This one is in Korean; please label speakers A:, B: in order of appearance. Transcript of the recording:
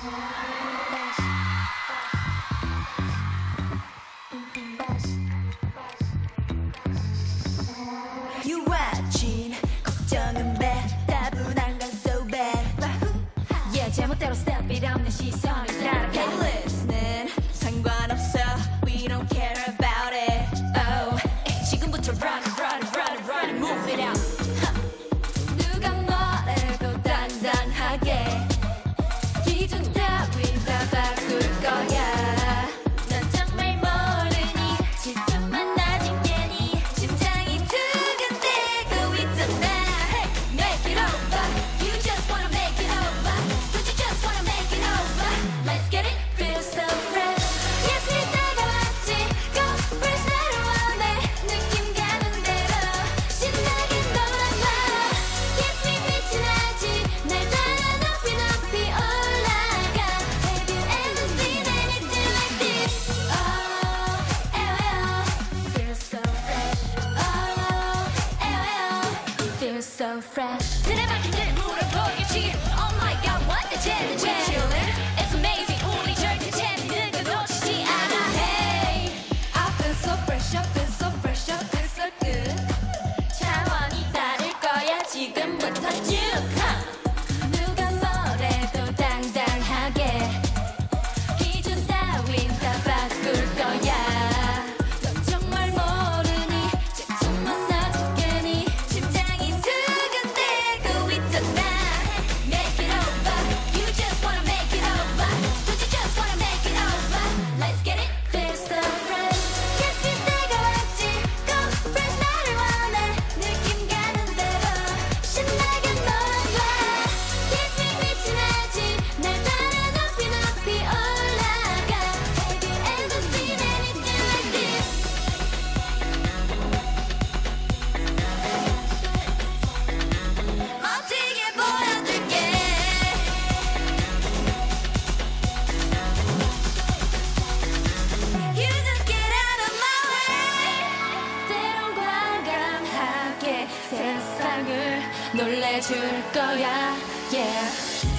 A: 유아진 걱정은 배 따분한 건 so bad yeah 제멋대로 step it 없는 시선을 따라가 K-list는 상관없어 we don't care about it oh 지금부터 run it run it run it run it move it out 누가 뭐래도 단단하게 기준 따윈 다 바꿀 거야 넌 정말 모르니 지금만 나진 괜히 심장이 두근대고 있잖아 hey, make it over you just wanna make it over don't you just wanna make it over let's get it feel so fresh yes 네 다가왔지 go fresh 나를 원해 느낌 가는 대로 신나게 놀아봐 yes 네 빛이 나지 날 따라 높이 높이 올라가 have you ever seen anything like this oh feel so fresh oh feel so fresh 드레마kin 늘 물어보겠지 oh my god what the jam the jam chillin' it's amazing 우리 절대 재밌는 거 놓치지 않아 hey I feel so fresh I feel so fresh I feel so good 차원이 다를 거야 지금부터 쭉 누가 뭐래도 당당하게 기준 따윈 다 바꿀 거야 넌 정말 모르니 지금만 나도 괜히 심장이 두근대고 있잖아 make it over you just wanna make it over don't you just wanna make it over let's get it feel so fresh yes 네 때가 왔지 go fresh 나를 원해 느낌 가는 대로 신나게 놀아봐 yes 네 빛이 나지 날 따라 높이 높이 올라가 have you ever seen anything like this 멋지게 보여줄게 You just get out of my way 때론 과감하게 세상을 놀래줄 거야 yeah